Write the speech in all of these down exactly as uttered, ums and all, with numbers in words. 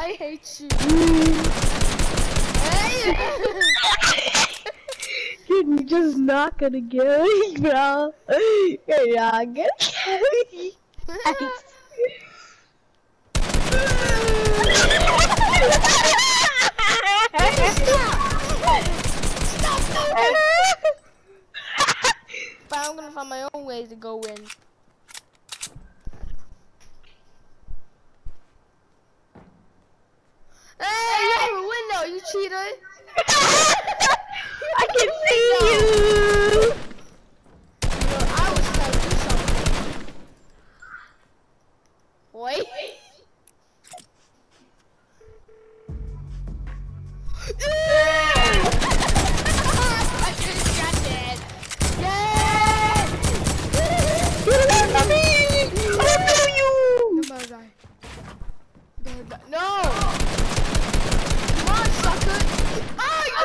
I hate you. You're just not gonna get me, bro. You're not gonna get me. But I'm gonna find my own ways to go in. Hey, you have a window, you cheater! I can see you! Yo, I was trying to do something. Wait. I just got dead. Yeah! Get away from me! I'll kill you! No! Come on, sucker! Oh, you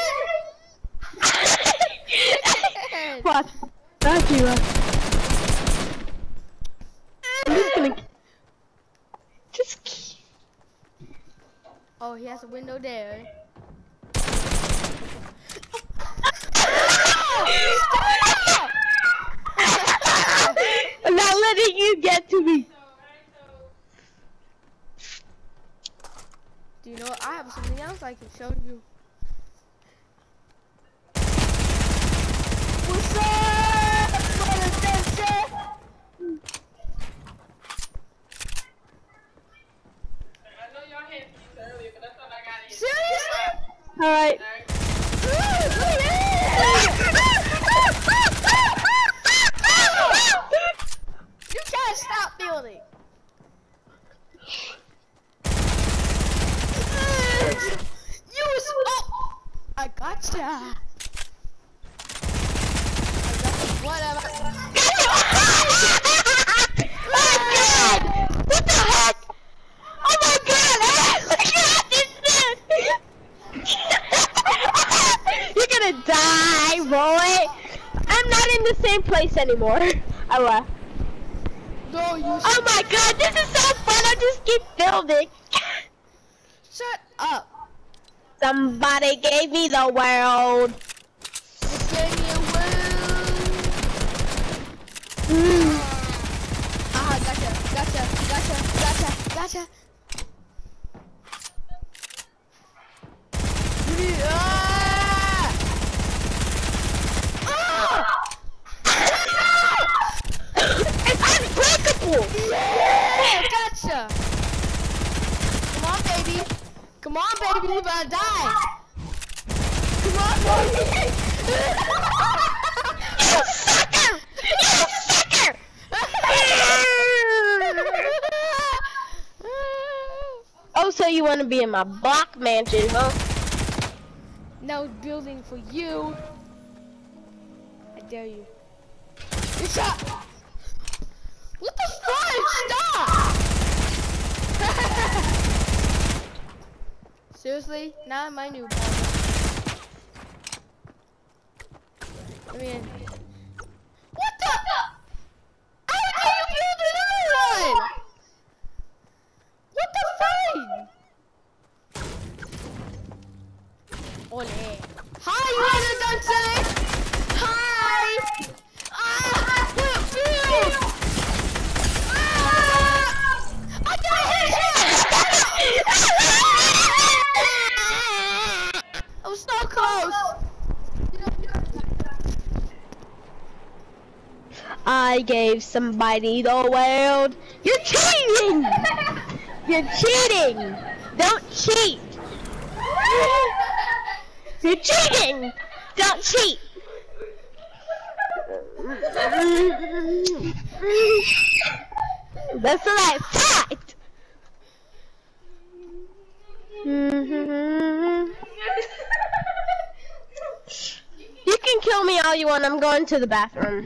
dead? What? Thank you. I'm just gonna... Just... Oh, he has a window there. I'm not letting you get to me. Do you know what? I have something else I can show you. What's up, motherfucker? I know y'all had these earlier, but I thought I got it. Seriously? Alright. You can't stop building. You was oh, I gotcha. I gotcha. Whatever. Oh my god! What the heck? Oh my god! Look at this thing! You're gonna die, boy! I'm not in the same place anymore. I left. No, you. Oh my god, this is so fun! I just keep building. Shut up. Somebody gave me the world. You gave me a world. Mm. Ah, gotcha, gotcha, gotcha, gotcha, gotcha. Ah! Ah! It's unbreakable! Yeah, gotcha. Come on, baby. Come on, baby, you about to die. Come on, baby. You sucker! You sucker! Oh, so you want to be in my block mansion, huh? No building for you. I dare you. You shot. What the fuck? Stop! Seriously? Not my new ball. I mean, what the? How did you build another one? What the fuck? Ole. Hi, you wanna done today? Hi. Ah, what build? Ah, I got a headshot. I was so close. I gave somebody the world. You're cheating! You're cheating! Don't cheat! You're cheating! Don't cheat! That's the right fact! You can kill me all you want. I'm going to the bathroom.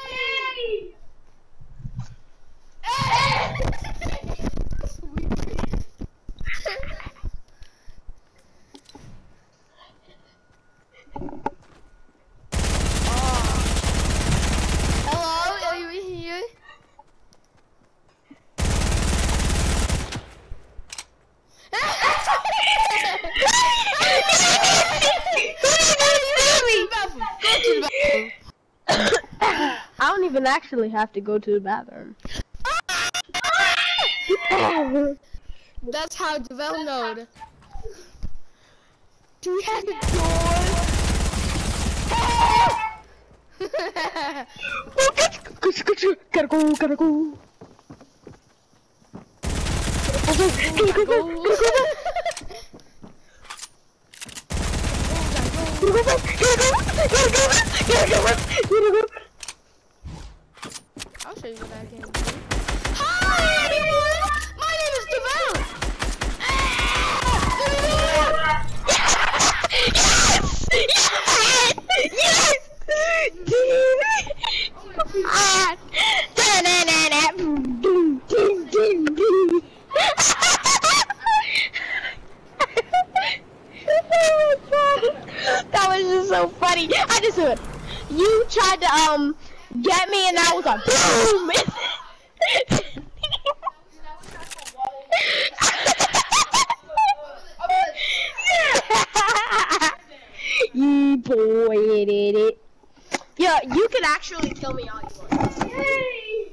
Hello, are you in here? Ah! even actually have to go to the bathroom. That's how Devel knowed. Do we have a door? Gotta go, gotta go. Gotta go, I'll show you what I can do. Hi everyone! My name is Devel! That was just so funny. I just heard you tried to um get me, and I was like boom. You boy did it. Yeah, you can actually kill me all you want. Hey!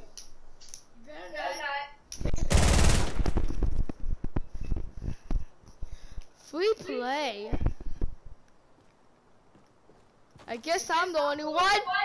Free play. I guess I'm the only one.